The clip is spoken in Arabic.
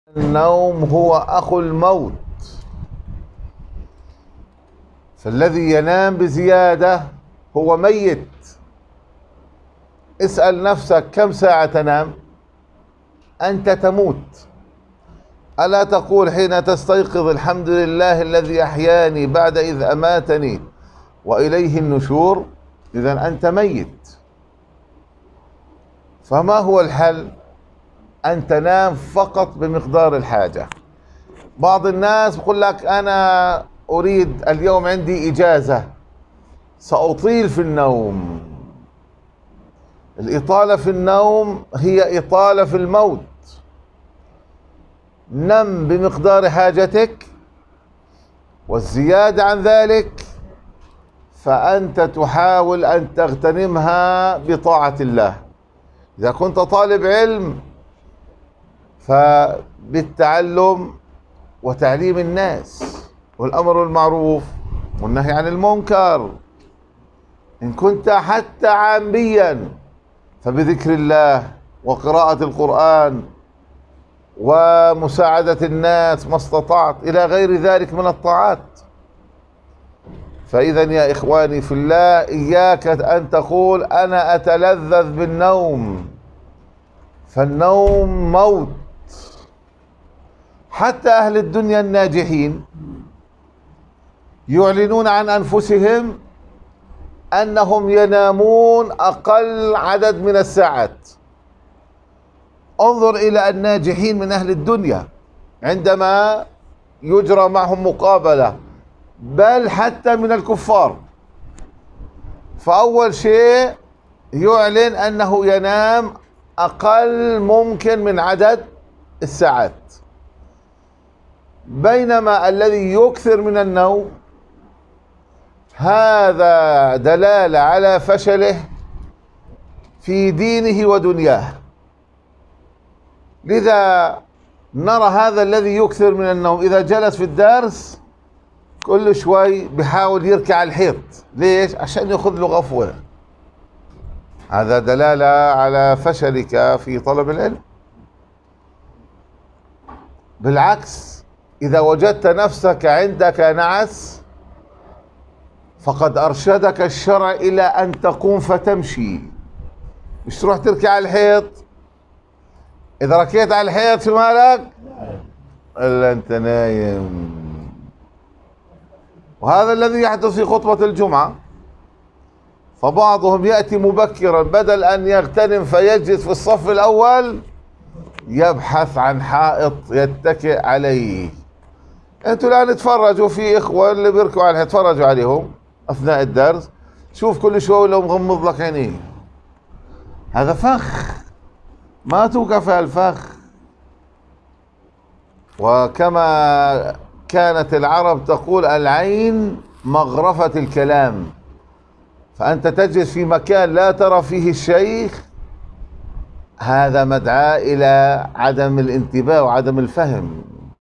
النوم هو أخو الموت، فالذي ينام بزيادة هو ميت. اسأل نفسك كم ساعة تنام؟ أنت تموت. ألا تقول حين تستيقظ الحمد لله الذي أحياني بعد إذ أماتني وإليه النشور؟ إذن أنت ميت. فما هو الحل؟ أن تنام فقط بمقدار الحاجة. بعض الناس بقول لك أنا أريد اليوم عندي إجازة سأطيل في النوم. الإطالة في النوم هي إطالة في الموت. نم بمقدار حاجتك، والزيادة عن ذلك فأنت تحاول أن تغتنمها بطاعة الله. إذا كنت طالب علم فبالتعلم وتعليم الناس والأمر بالمعروف والنهي عن المنكر. إن كنت حتى عاميا فبذكر الله وقراءة القرآن ومساعدة الناس ما استطعت إلى غير ذلك من الطاعات. فإذا يا إخواني في الله، إياك أن تقول أنا أتلذذ بالنوم، فالنوم موت. حتى أهل الدنيا الناجحين يعلنون عن أنفسهم أنهم ينامون أقل عدد من الساعات. انظر إلى الناجحين من أهل الدنيا عندما يجرى معهم مقابلة، بل حتى من الكفار، فأول شيء يعلن أنه ينام أقل ممكن من عدد الساعات، بينما الذي يكثر من النوم هذا دلالة على فشله في دينه ودنياه. لذا نرى هذا الذي يكثر من النوم إذا جلس في الدرس كل شوي بحاول يركع الحيط. ليش؟ عشان يأخذ له غفوة. هذا دلالة على فشلك في طلب العلم. بالعكس، إذا وجدت نفسك عندك نعس فقد أرشدك الشرع إلى أن تقوم فتمشي، مش تروح تركع على الحيط. إذا ركيت على الحيط شو مالك؟ إلا أنت نايم. وهذا الذي يحدث في خطبة الجمعة. فبعضهم يأتي مبكرا، بدل أن يغتنم فيجلس في الصف الأول يبحث عن حائط يتكئ عليه. أنتوا الآن تفرجوا في إخوة اللي بيركوا على الحيط، تفرجوا عليهم أثناء الدرس، شوف كل شوي لو مغمض لك عينيه. هذا فخ، ما توقف الفخ. وكما كانت العرب تقول العين مغرفة الكلام، فأنت تجلس في مكان لا ترى فيه الشيخ، هذا مدعاة إلى عدم الانتباه وعدم الفهم.